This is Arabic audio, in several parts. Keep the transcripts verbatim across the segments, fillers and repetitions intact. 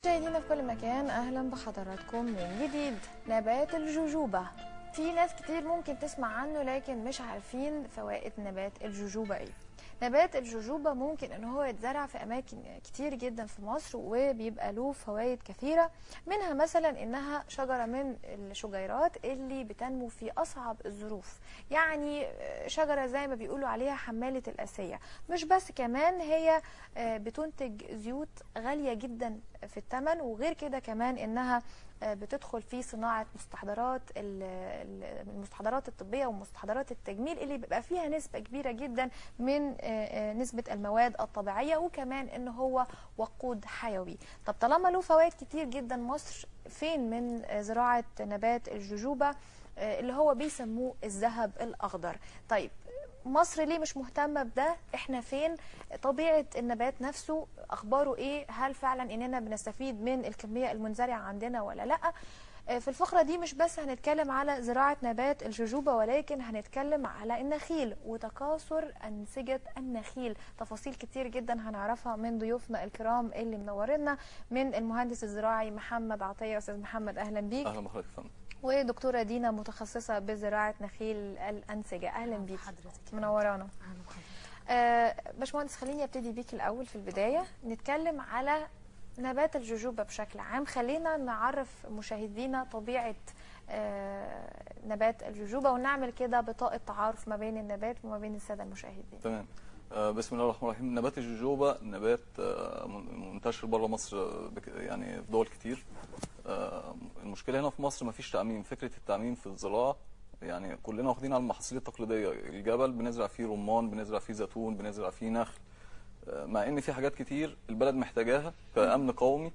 مشاهدينا في كل مكان، اهلا بحضراتكم من جديد. نبات الجوجوبا، في ناس كتير ممكن تسمع عنه لكن مش عارفين فوائد نبات الجوجوبا ايه. نبات الجوجوبا ممكن ان هو يتزرع في اماكن كتير جدا في مصر وبيبقى له فوائد كثيره، منها مثلا انها شجره من الشجيرات اللي بتنمو في اصعب الظروف، يعني شجره زي ما بيقولوا عليها حماله الاسيه. مش بس، كمان هي بتنتج زيوت غاليه جدا في الثمن، وغير كده كمان انها بتدخل في صناعه مستحضرات المستحضرات الطبيه ومستحضرات التجميل اللي بيبقى فيها نسبه كبيره جدا من نسبه المواد الطبيعيه، وكمان ان هو وقود حيوي. طب طالما له فوائد كتير جدا، مصر فين من زراعه نبات الجوجوبا اللي هو بيسموه الذهب الاخضر؟ طيب مصر ليه مش مهتمه بده؟ احنا فين؟ طبيعه النبات نفسه اخباره ايه؟ هل فعلا اننا بنستفيد من الكميه المنزرعه عندنا ولا لا؟ في الفقره دي مش بس هنتكلم على زراعه نبات الجوجوبا، ولكن هنتكلم على النخيل وتكاثر انسجه النخيل. تفاصيل كتير جدا هنعرفها من ضيوفنا الكرام اللي منورنا، من المهندس الزراعي محمد عطيه. استاذ محمد اهلا بيك. اهلا بحضرتك يا فندم. ودكتوره دينا متخصصه بزراعه نخيل الانسجه. اهلا بيك حضرتك، منورانا. اهلا بحضرتك. آه باشمهندس، خليني ابتدي بيك الاول في البدايه، نتكلم على نبات الجوجوبا بشكل عام. خلينا نعرف مشاهدينا طبيعه آه نبات الجوجوبا، ونعمل كده بطاقه تعارف ما بين النبات وما بين الساده المشاهدين. تمام. آه بسم الله الرحمن الرحيم. نبات الجوجوبا نبات آه منتشر بره مصر، يعني في دول كتير. آه المشكله هنا في مصر مفيش تعميم. فكره التعميم في الزراعه، يعني كلنا واخدين على المحاصيل التقليديه. الجبل بنزرع فيه رمان، بنزرع فيه زيتون، بنزرع فيه نخل، مع ان في حاجات كتير البلد محتاجاها كامن قومي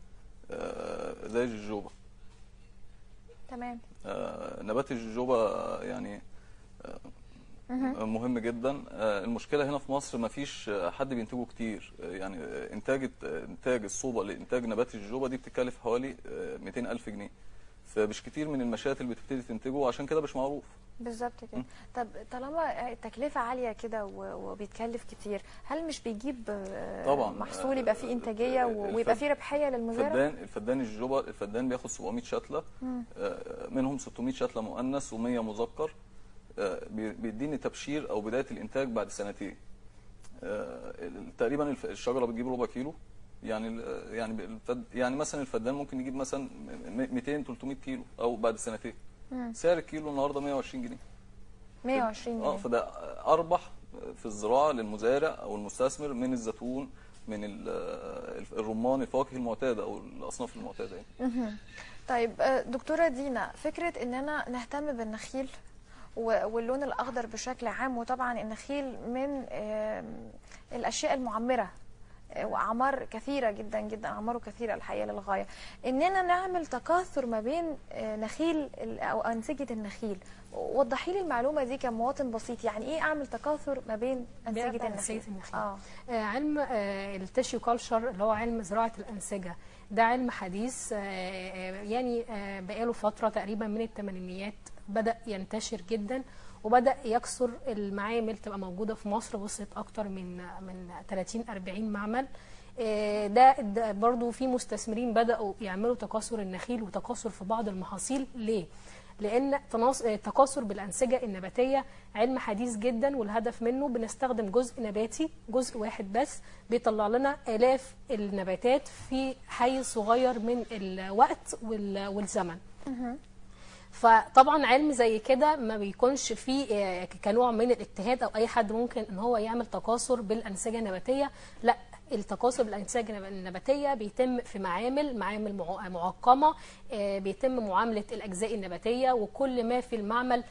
زي الجوجوبا. تمام. نبات الجوجوبا يعني مهم جدا. المشكله هنا في مصر مفيش حد بينتجه كتير. يعني انتاج انتاج الصوبه لانتاج نبات الجوجوبا دي بتكلف حوالي مئتين ألف جنيه، فمش كتير من المشات اللي بتبتدي تنتجه، عشان كده مش معروف. بالظبط كده. طب طالما التكلفه عاليه كده وبيتكلف كتير، هل مش بيجيب طبعا محصول يبقى فيه انتاجيه ويبقى فيه ربحيه للمزارع؟ الفدان الفدان الجوجوبا الفدان بياخد سبعمئة شتله، منهم ستمئة شتله مؤنث ومئة مذكر. بيديني تبشير او بدايه الانتاج بعد سنتين. تقريبا الشجره بتجيب ربع كيلو، يعني يعني يعني مثلا الفدان ممكن يجيب مثلا مئتين ثلاثمئة كيلو او بعد سنتين. مم. سعر الكيلو النهارده مئة وعشرين جنيه. مئة وعشرين جنيه. اه فده اربح في الزراعه للمزارع او المستثمر من الزيتون، من الرمان، الفواكه المعتاده او الاصناف المعتاده يعني. طيب دكتوره دينا، فكره اننا نهتم بالنخيل واللون الاخضر بشكل عام، وطبعا النخيل من الاشياء المعمره واعمار كثيره جدا جدا، اعماره كثيره الحقيقه للغايه، اننا نعمل تكاثر ما بين نخيل او انسجه النخيل. وضحي لي المعلومه دي كمواطن بسيط، يعني ايه اعمل تكاثر ما بين انسجه النخيل؟ انسجه النخيل. آه. آه علم آه التيشيو كلتشر اللي هو علم زراعه الانسجه، ده علم حديث. آه يعني آه بقاله فتره تقريبا من الثمانينيات بدا ينتشر جدا، وبدا يكثر المعامل تبقى موجوده في مصر. وصلت اكتر من من ثلاثين أربعين معمل. ده, ده برضو في مستثمرين بداوا يعملوا تكاثر النخيل وتكاثر في بعض المحاصيل. ليه؟ لان التكاثر بالانسجه النباتيه علم حديث جدا، والهدف منه بنستخدم جزء نباتي، جزء واحد بس بيطلع لنا الاف النباتات في حيز صغير من الوقت والزمن. فطبعا علم زي كده ما بيكونش فيه كنوع من الاجتهاد او اي حد ممكن ان هو يعمل تكاثر بالانسجه النباتيه. لا، التكاثر بالانسجه النباتيه بيتم في معامل معامل معقمه، بيتم معامله الاجزاء النباتيه وكل ما في المعمل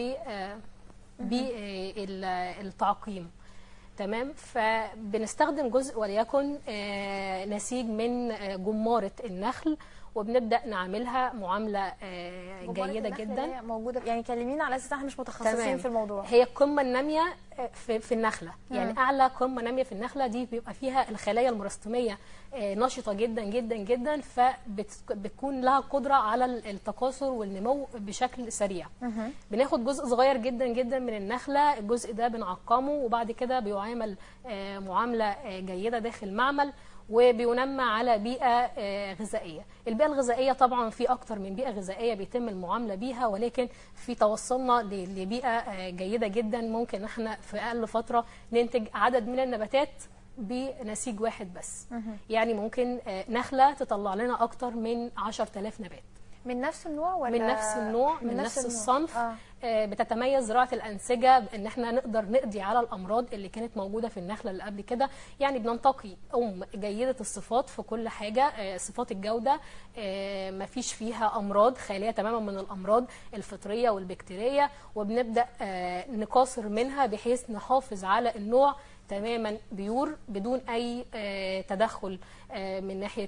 بالتعقيم. تمام. فبنستخدم جزء وليكن نسيج من جماره النخل، وبنبدا نعملها معامله جيده جدا. موجوده يعني، كلمينا على اساس احنا مش متخصصين تمام. في الموضوع. هي القمه الناميه في, في النخله. مم. يعني اعلى قمه ناميه في النخله دي بيبقى فيها الخلايا المرستميه نشطه جدا جدا جدا، فبتكون لها قدره على التكاثر والنمو بشكل سريع. مم. بناخد جزء صغير جدا جدا من النخله، الجزء ده بنعقمه وبعد كده بيعامل معامله جيده داخل المعمل، وبينمى على بيئة غذائية. البيئة الغذائية طبعا في أكتر من بيئة غذائية بيتم المعاملة بيها، ولكن في توصلنا لبيئة جيدة جدا ممكن احنا في أقل فترة ننتج عدد من النباتات بنسيج واحد بس. يعني ممكن نخلة تطلع لنا أكتر من عشرة آلاف نبات من نفس النوع ولا من نفس النوع من, من نفس, نفس الصنف. آه. بتتميز زراعه الانسجه بان احنا نقدر نقضي على الامراض اللي كانت موجوده في النخله اللي قبل كده. يعني بننتقي ام جيده الصفات في كل حاجه، صفات الجوده ما فيش فيها امراض، خاليه تماما من الامراض الفطريه والبكتيريه، وبنبدا نقاصر منها بحيث نحافظ على النوع تماما بيور بدون اي تدخل من ناحيه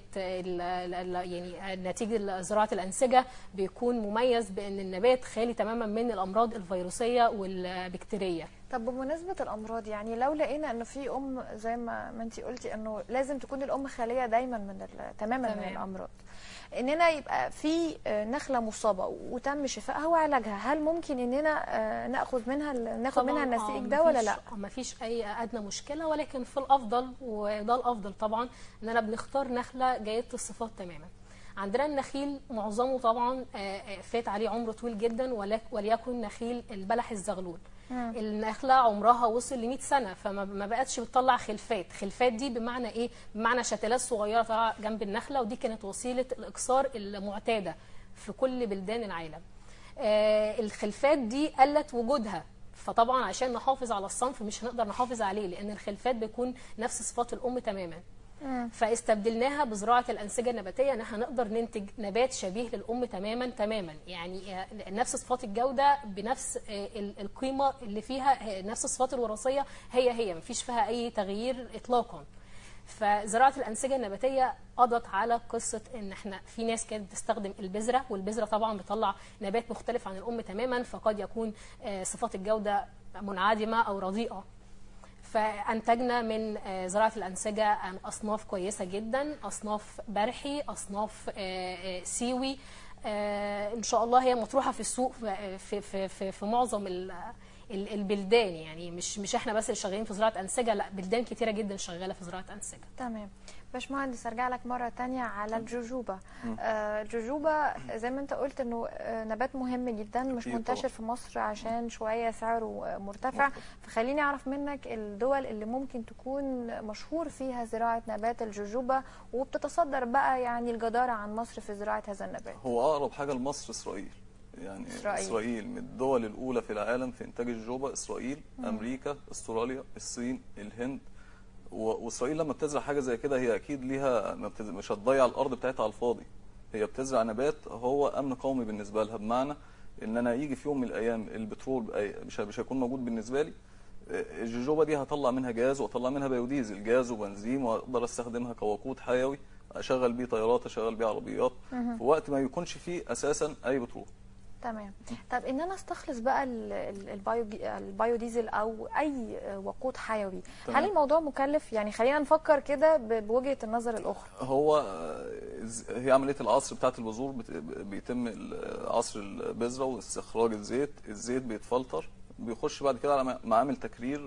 يعني نتيجه زراعه الانسجه. بيكون مميز بان النبات خالي تماما من الامراض الفيروسيه والبكتيريه. طب بمناسبه الامراض، يعني لو لقينا انه في ام زي ما ما انت قلتي انه لازم تكون الام خاليه دايما من تماما تمام. من الامراض، اننا يبقى في نخله مصابه وتم شفائها وعلاجها، هل ممكن اننا ناخذ منها ناخذ منها النسيج ده ولا لا؟ ما فيش اي ادنى مشكله، ولكن في الافضل وده الافضل طبعا اننا بنختار نخله جيده الصفات تماما. عندنا النخيل معظمه طبعا فات عليه عمر طويل جدا، وليكن نخيل البلح الزغلول. مم. النخله عمرها وصل ل مئة سنه، فما بقتش بتطلع خلفات. خلفات دي بمعنى ايه؟ بمعنى شتلات صغيره طالعه جنب النخله، ودي كانت وسيله الاكسار المعتاده في كل بلدان العالم. آه الخلفات دي قلت وجودها، فطبعا عشان نحافظ على الصنف مش هنقدر نحافظ عليه لان الخلفات بيكون نفس صفات الام تماما. مم. فاستبدلناها بزراعه الانسجه النباتيه ان احنا نقدر ننتج نبات شبيه للام تماما تماما، يعني نفس صفات الجوده بنفس القيمه اللي فيها، نفس الصفات الوراثيه هي هي مفيش فيها اي تغيير اطلاقا. فزراعه الانسجه النباتيه قضت على قصه ان احنا في ناس كانت بتستخدم البذره، والبذره طبعا بتطلع نبات مختلف عن الام تماما، فقد يكون صفات الجوده منعدمه او رديئه. فانتجنا من زراعه الانسجه اصناف كويسه جدا، اصناف برحي، اصناف سيوي، ان شاء الله هي مطروحه في السوق في في في, في معظم البلدان. يعني مش مش احنا بس اللي شغالين في زراعه انسجه، لا بلدان كتيره جدا شغاله في زراعه انسجه. تمام. باشمهندس ارجع لك مره ثانيه على الجوجوبا. آه الجوجوبا زي ما انت قلت انه نبات مهم جدا مش منتشر في مصر عشان شويه سعره مرتفع، فخليني اعرف منك الدول اللي ممكن تكون مشهور فيها زراعه نبات الجوجوبا وبتتصدر بقى يعني الجداره عن مصر في زراعه هذا النبات. هو اقرب حاجه لمصر اسرائيل. يعني إسرائيل. اسرائيل من الدول الاولى في العالم في انتاج الجوجوبا. اسرائيل، مم. امريكا، استراليا، الصين، الهند. واسرائيل لما بتزرع حاجه زي كده هي اكيد ليها مش هتضيع الارض بتاعتها على الفاضي، هي بتزرع نبات هو امن قومي بالنسبه لها، بمعنى ان انا يجي في يوم من الايام البترول مش مش هيكون موجود بالنسبه لي، الجوجوبا دي هطلع منها جاز واطلع منها بيوديزل، جاز وبنزين، واقدر استخدمها كوقود حيوي اشغل بيه طيارات، اشغل بيه عربيات في وقت ما يكونش فيه اساسا اي بترول. تمام. طب ان انا استخلص بقى البايو البايوديزل او اي وقود حيوي، تمام. هل الموضوع مكلف؟ يعني خلينا نفكر كده بوجهه النظر الاخرى. هو هي عمليه العصر بتاعه البذور بيتم عصر البذره واستخراج الزيت، الزيت بيتفلتر بيخش بعد كده على معامل تكرير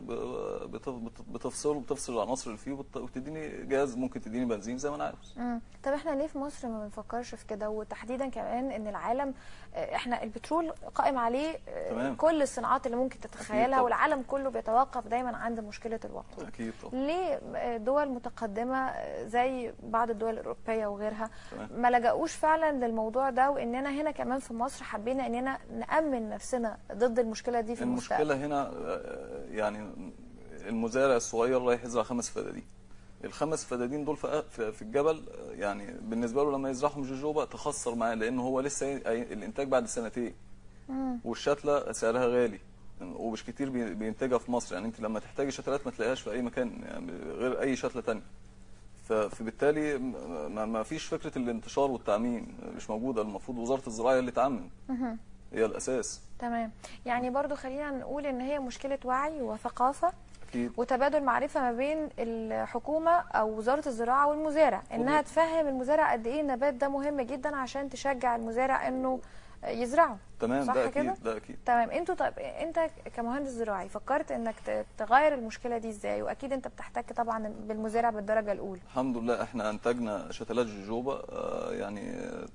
بتفصله بتفصل العناصر اللي فيه وتديني جاز، ممكن تديني بنزين زي ما انا عاوز. امم طب احنا ليه في مصر ما بنفكرش في كده؟ وتحديدا كمان ان العالم احنا البترول قائم عليه تمام. كل الصناعات اللي ممكن تتخيلها، والعالم كله بيتوقف دايما عند مشكله الوقود. اكيد طبعا. ليه دول متقدمه زي بعض الدول الاوروبيه وغيرها تمام. ما لجأوش فعلا للموضوع ده، واننا هنا كمان في مصر حبينا اننا نأمن نفسنا ضد المشكله دي في المستقبل؟ المشكله هنا يعني المزارع الصغير رايح يزرع خمس فدادين، الخمس فدادين دول في الجبل يعني بالنسبه له لما يزرعهم جوجوبا تخسر معاه، لانه هو لسه الانتاج بعد سنتين والشتله سعرها غالي ومش كتير بينتجها في مصر. يعني انت لما تحتاجي شتلات ما تلاقيهاش في اي مكان يعني غير اي شتله ثانيه، فبالتالي ما فيش فكره الانتشار والتعميم مش موجوده. المفروض وزاره الزراعه اللي تعمم، هي الاساس. تمام. يعني برضو خلينا نقول ان هي مشكله وعي وثقافه أكيد. وتبادل معرفه ما بين الحكومه او وزاره الزراعه والمزارع، انها تفهم المزارع قد ايه النبات ده مهم جدا عشان تشجع المزارع انه يزرعوا. تمام، صح ده كده؟ اكيد ده اكيد. تمام. انتوا طب انت كمهندس زراعي فكرت انك ت- تغير المشكله دي ازاي؟ واكيد انت بتحتك طبعا بالمزارع بالدرجه الاولى. الحمد لله احنا انتجنا شتلات جوجوبا، آه، يعني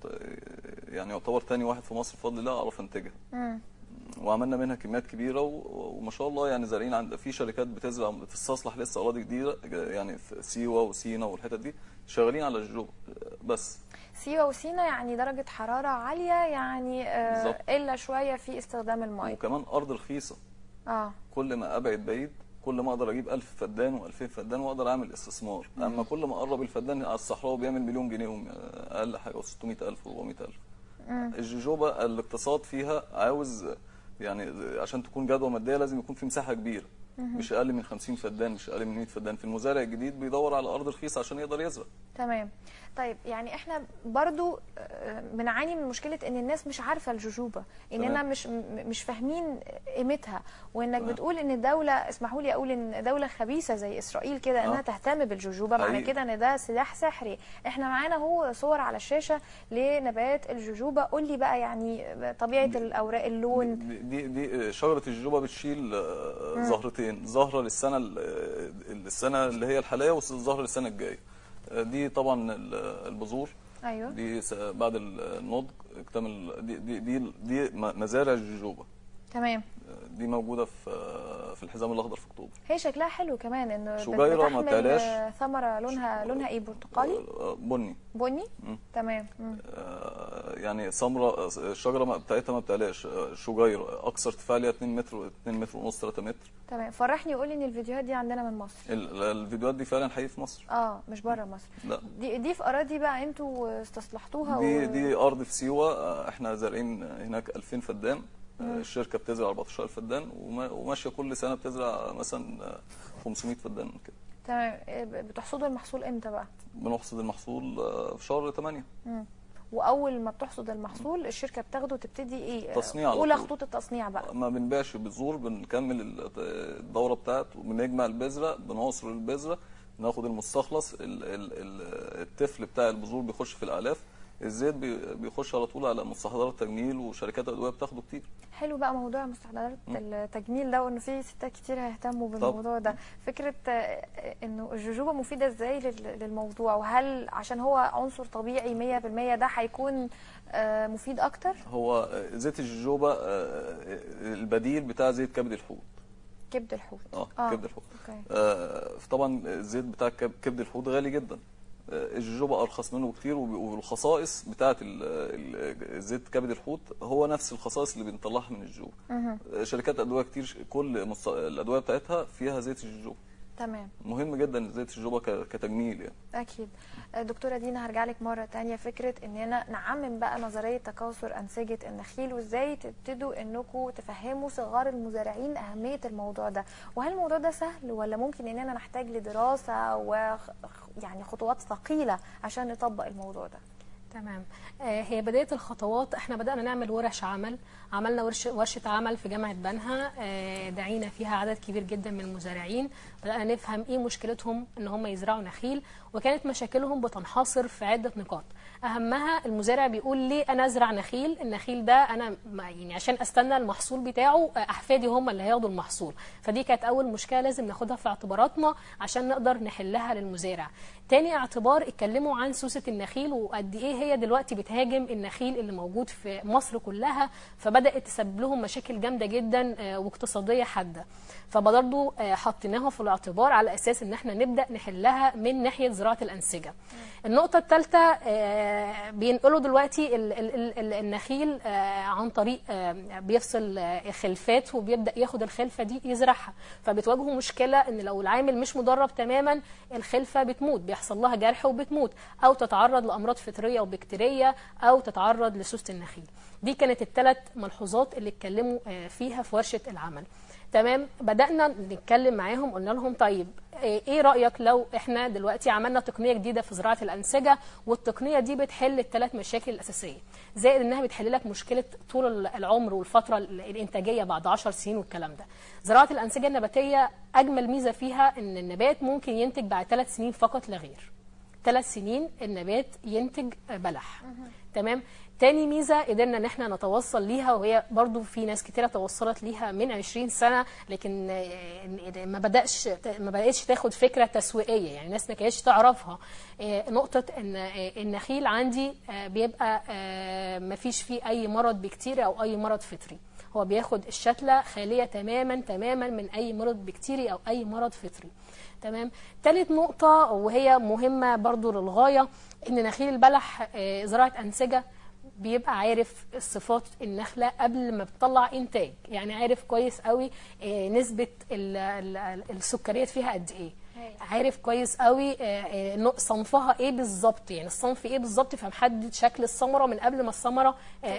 يعني يعتبر تاني واحد في مصر بفضل الله اعرف انتجها. امم وعملنا منها كميات كبيره و- وما شاء الله يعني زارعين عند في شركات بتزرع بتستصلح لسه اراضي جديده، يعني في سيوه وسينا والحتت دي شغالين على الجوجوبا بس. سيوه وسينا يعني درجه حراره عاليه، يعني آه بالظبط. الا شويه في استخدام الميه. وكمان ارض رخيصه، اه كل ما ابعد بعيد كل ما اقدر اجيب ألف فدان وألفين فدان واقدر اعمل استثمار. اما كل ما اقرب الفدان على الصحراء بيعمل مليون جنيه وم- اقل حاجه ستمائة ألف وأربعمائة ألف. الجوجوبا الاقتصاد فيها عاوز يعني عشان تكون جدوى ماديه لازم يكون في مساحه كبيره، مش اقل من خمسين فدان، مش اقل من مائة فدان. في المزارع الجديد بيدور على ارض رخيصه عشان يقدر يزرع. تمام. طيب يعني احنا برضو آه، بنعاني من مشكله ان الناس مش عارفه الجوجوبا، اننا تمام. مش م- مش فاهمين قيمتها، وانك تمام. بتقول ان الدوله، اسمحوا لي اقول ان دوله خبيثه زي اسرائيل كده انها آه. تهتم بالجوجوبا، معنى حقيقي. كده ان ده سلاح سحري. احنا معانا هو صور على الشاشه لنبات الجوجوبا، قول لي بقى يعني طبيعه الاوراق، اللون. دي دي, دي شجره الجوجوبا بتشيل آه، زهرتين، زهره للسنه ال- السنه اللي هي الحاليه والزهره للسنه الجايه. آه، دي طبعا ال- البذور، ايوه دي س- بعد النضج اكتمل. دي دي دي, دي م- مزارع الجوجوبا. تمام. دي موجوده في في الحزام الاخضر في اكتوبر. هي شكلها حلو كمان، انه بت- شجيرة ما بتحمل بتعلاش. آه، ثمره لونها لونها ايه، برتقالي آه، بني. بني. مم. تمام. مم. آه، يعني سمراء. الشجره ما- بتاعتها ما بتعلاش. آه، شجيره اقصى ارتفاع ليها اتنين متر، اتنين متر ونص، تلاتة متر. تمام. فرحني وقول لي ان الفيديوهات دي عندنا من مصر. ال- الفيديوهات دي فعلا حقيقي في مصر. اه مش بره مصر. لا، دي دي في اراضي بقى انتوا استصلحتوها دي و... دي ارض في سيوه. آه، احنا زارعين هناك ألفين فدان. آه، الشركه بتزرع أربعتاشر ألف فدان وما- وماشيه كل سنه بتزرع مثلا آه، خمسمائة فدان كده. تمام. إيه، بتحصدوا المحصول امتى بقى؟ بنحصد المحصول آه، في شهر تمانية. مم. واول ما بتحصد المحصول الشركه بتاخده تبتدي ايه؟ تصنيع على اولى طول. خطوط التصنيع بقى. ما بنبيعش بذور، بنكمل ال- الدوره بتاعته، بنجمع البذره، بنعصر البذره، ناخد المستخلص. ال- ال- ال- التفل بتاع البذور بيخش في الاعلاف. الزيت بي- بيخش على طول على مستحضرات تجميل، وشركات الادويه بتاخده كتير. حلو بقى موضوع مستحضرات التجميل ده، وانه في ستات كتير هيهتموا بالموضوع ده. فكره آه، انه الجوجوبا مفيده ازاي لل- للموضوع، وهل عشان هو عنصر طبيعي مية في المية ده هيكون آه، مفيد اكتر؟ هو زيت الجوجوبا آه، البديل بتاع زيت كبد الحوت. كبد الحوت. اه آه. كبد الحوت. اوكي. آه، طبعا الزيت بتاع كب- كبد الحوت غالي جدا. آه، الجوجوبا ارخص منه بكتير، وب- والخصائص بتاعه ال- ال- زيت كبد الحوت هو نفس الخصائص اللي بنطلعها من الجوجوبا. مهم. آه، شركات ادويه كتير كل مص- الادويه بتاعتها فيها زيت الجوجوبا. تمام. مهم جدا زيت الجوجوبا ك- كتجميل يعني. اكيد. آه، دكتوره دينا هرجع لك مره تانية، فكره اننا نعمم بقى نظريه تكاثر انسجه النخيل، وازاي تبتدوا انكم تفهموا صغار المزارعين اهميه الموضوع ده، وهل الموضوع ده سهل ولا ممكن اننا نحتاج لدراسه و يعني خطوات ثقيله عشان نطبق الموضوع ده؟ تمام. آه، هي بداية الخطوات احنا بدأنا نعمل ورش عمل. عملنا ورشة, ورشة عمل في جامعة بنها، آه، دعينا فيها عدد كبير جدا من المزارعين. بدأنا نفهم ايه مشكلتهم ان هم يزرعوا نخيل، وكانت مشاكلهم بتنحصر في عدة نقاط. اهمها المزارع بيقول ليه انا ازرع نخيل؟ النخيل ده انا ما- يعني عشان استنى المحصول بتاعه آه، احفادي هم اللي هياخدوا المحصول. فدي كانت اول مشكلة لازم ناخدها في اعتباراتنا عشان نقدر نحلها للمزارع. تاني اعتبار اتكلموا عن سوسة النخيل وقد ايه هي دلوقتي بتهاجم النخيل اللي موجود في مصر كلها، فبدأت تسبب لهم مشاكل جامدة جدا آه، واقتصادية حادة. فبرضه آه، حطيناها في الاعتبار على اساس ان احنا نبدأ نحلها من ناحية زراعة الأنسجة. النقطة الثالثة بينقلوا دلوقتي ال- ال- ال- ال- النخيل آه، عن طريق آه، بيفصل آه، خلفات وبيبدأ ياخد الخلفة دي يزرعها. فبتواجهوا مشكلة ان لو العامل مش مدرب تماما الخلفة بتموت، بيحصل لها جرح وبتموت، او تتعرض لامراض فطريه وبكتيريه، او تتعرض لسوسه النخيل. دي كانت الثلاث ملحوظات اللي اتكلموا آه، فيها في ورشه العمل. تمام. بدأنا نتكلم معاهم، قلنا لهم طيب ايه رأيك لو احنا دلوقتي عملنا تقنية جديدة في زراعة الأنسجة، والتقنية دي بتحل الثلاث مشاكل الأساسية، زائد انها بتحل لك مشكلة طول العمر والفترة الإنتاجية بعد عشر سنين والكلام ده. زراعة الأنسجة النباتية أجمل ميزة فيها ان النبات ممكن ينتج بعد ثلاث سنين فقط لا غير. ثلاث سنين النبات ينتج بلح. تمام. تاني ميزه قدرنا ان احنا نتوصل ليها، وهي برضو في ناس كتيره توصلت ليها من عشرين سنه، لكن ما بداش ما بداتش تاخد فكره تسويقيه، يعني الناس ما كانتش تعرفها. نقطه ان النخيل عندي بيبقى ما فيش فيه اي مرض بكتيري او اي مرض فطري، هو بياخد الشتله خاليه تماما تماما من اي مرض بكتيري او اي مرض فطري. تمام. ثالث نقطه وهي مهمه برضو للغايه، ان نخيل البلح زراعه انسجه بيبقى عارف صفات النخله قبل ما بتطلع انتاج، يعني عارف كويس قوي نسبه السكريات فيها قد ايه، عارف كويس قوي صنفها ايه بالظبط، يعني الصنف ايه بالظبط، فمحدد شكل الثمره من قبل ما الثمره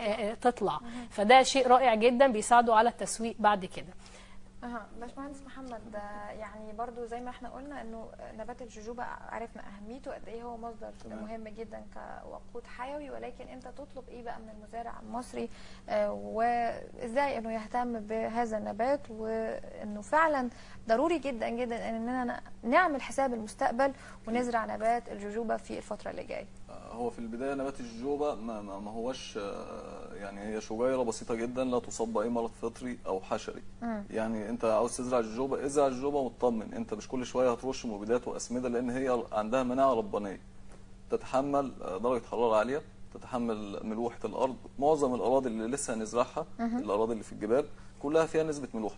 تطلع. فده شيء رائع جدا بيساعده على التسويق بعد كده. اها باشمهندس محمد، يعني برضو زي ما احنا قلنا انه نبات الجوجوبا عرفنا اهميته قد ايه، هو مصدر مهم جدا كوقود حيوي، ولكن انت تطلب ايه بقى من المزارع المصري آه وازاي انه يهتم بهذا النبات، وانه فعلا ضروري جدا جدا اننا نعمل حساب المستقبل ونزرع نبات الجوجوبا في الفتره اللي جايه؟ هو في البدايه نبات الجوجوبا ما, ما هوش يعني هي شجيره بسيطه جدا لا تصاب باي مرض فطري او حشري. م. يعني انت عاوز تزرع الجوجوبا ازرع الجوجوبا وتطمن، انت مش كل شويه هترش مبيدات واسمده، لان هي عندها مناعه ربانيه تتحمل درجه حراره عاليه، تتحمل ملوحه الارض. معظم الاراضي اللي لسه هنزرعها الاراضي اللي في الجبال كلها فيها نسبه ملوحه،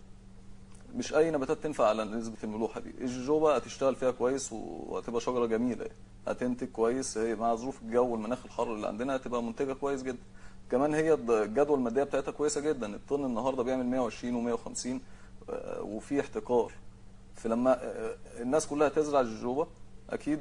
مش اي نباتات تنفع على نسبه الملوحه دي. الجوجوبا هتشتغل فيها كويس وهتبقى شجره جميله، هتنتج كويس، هي مع ظروف الجو والمناخ الحر اللي عندنا هتبقى منتجه كويس جدا. كمان هي الجدوى الماديه بتاعتها كويسه جدا، الطن النهارده بيعمل مية وعشرين ومية وخمسين وفي احتكار. فلما الناس كلها تزرع الجوجوبا اكيد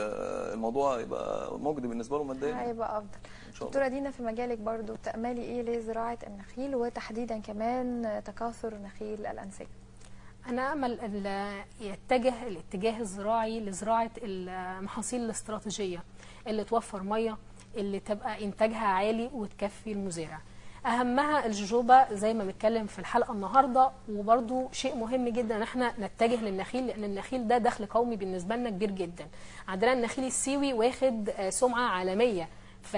الموضوع هيبقى مجدي بالنسبه له ماديا، هيبقى افضل. دكتوره دينا، في مجالك برضو تاملي ايه لزراعه النخيل وتحديدا كمان تكاثر نخيل الانسجه؟ أنا أمل أن يتجه الاتجاه الزراعي لزراعة المحاصيل الاستراتيجية اللي توفر مية، اللي تبقى إنتاجها عالي وتكفي المزارع. أهمها الجوجوبا زي ما بنتكلم في الحلقة النهاردة، وبرضو شيء مهم جدا ان احنا نتجه للنخيل، لأن النخيل ده دخل قومي بالنسبة لنا كبير جدا. عندنا النخيل السيوي واخد سمعة عالمية،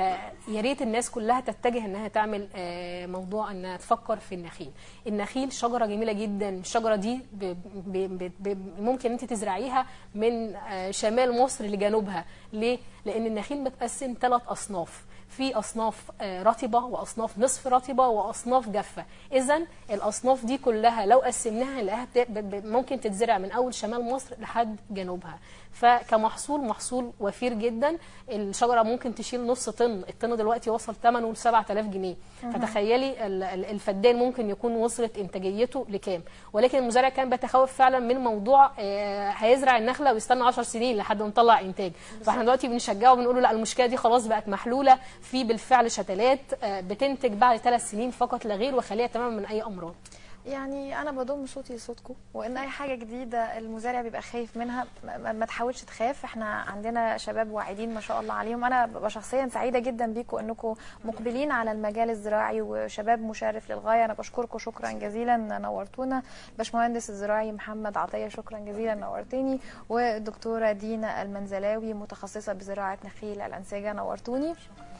فيا ريت الناس كلها تتجه انها تعمل موضوع انها تفكر في النخيل. النخيل شجره جميله جدا، الشجره دي ب ب ب ممكن انت تزرعيها من شمال مصر لجنوبها. ليه؟ لان النخيل متقسم ثلاث اصناف، في اصناف رطبه واصناف نصف رطبه واصناف جافه. اذا الاصناف دي كلها لو قسمناها نلاقيها ممكن تتزرع من اول شمال مصر لحد جنوبها. فكمحصول محصول وفير جدا. الشجره ممكن تشيل نص طن، الطن دلوقتي وصل ثمنه ل سبعة آلاف جنيه. فتخيلي الفدان ممكن يكون وصلت انتاجيته لكام. ولكن المزارع كان بيتخوف فعلا من موضوع هيزرع النخله ويستنى عشر سنين لحد ما نطلع انتاج. فاحنا دلوقتي بنشجعه وبنقول له لا، المشكله دي خلاص بقت محلوله، في بالفعل شتلات بتنتج بعد ثلاث سنين فقط لا غير، وخاليه تماما من اي امراض. يعني انا بضم صوتي لصوتكم، وان اي حاجه جديده المزارع بيبقى خايف منها ما تحاولش تخاف. احنا عندنا شباب واعدين ما شاء الله عليهم. انا ببقى شخصيا سعيده جدا بيكم انكم مقبلين على المجال الزراعي وشباب مشرف للغايه. انا بشكركم شكرا جزيلا، نورتونا. باشمهندس الزراعي محمد عطيه شكرا جزيلا، نورتني. والدكتوره دينا المنزلاوي متخصصه بزراعه نخيل الانسجه، نورتوني.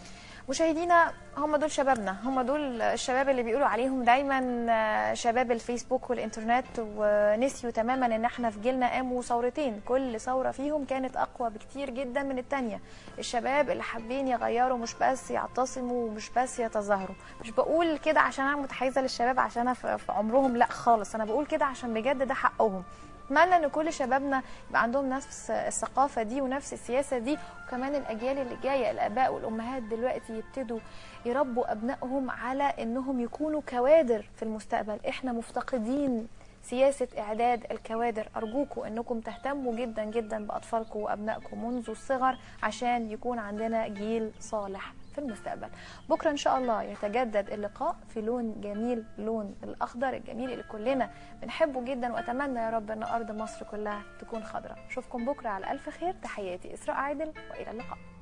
مشاهدينا، هم دول شبابنا، هم دول الشباب اللي بيقولوا عليهم دايما شباب الفيسبوك والانترنت، ونسيوا تماما ان احنا في جيلنا قاموا ثورتين، كل ثوره فيهم كانت اقوى بكتير جدا من الثانيه. الشباب اللي حابين يغيروا، مش بس يعتصموا ومش بس يتظاهروا. مش بقول كده عشان انا متحيزه للشباب عشان في عمرهم، لا خالص، انا بقول كده عشان بجد ده حقهم. اتمنى ان كل شبابنا يبقى عندهم نفس الثقافه دي ونفس السياسه دي، وكمان الاجيال اللي جايه، الاباء والامهات دلوقتي يبتدوا يربوا ابنائهم على انهم يكونوا كوادر في المستقبل. احنا مفتقدين سياسه اعداد الكوادر. ارجوكم انكم تهتموا جدا جدا باطفالكم وابنائكم منذ الصغر عشان يكون عندنا جيل صالح في المستقبل. بكره ان شاء الله يتجدد اللقاء في لون جميل، لون الاخضر الجميل اللي كلنا بنحبه جدا، واتمنى يا رب ان ارض مصر كلها تكون خضراء. اشوفكم بكره على الف خير. تحياتي اسراء عادل، والى اللقاء.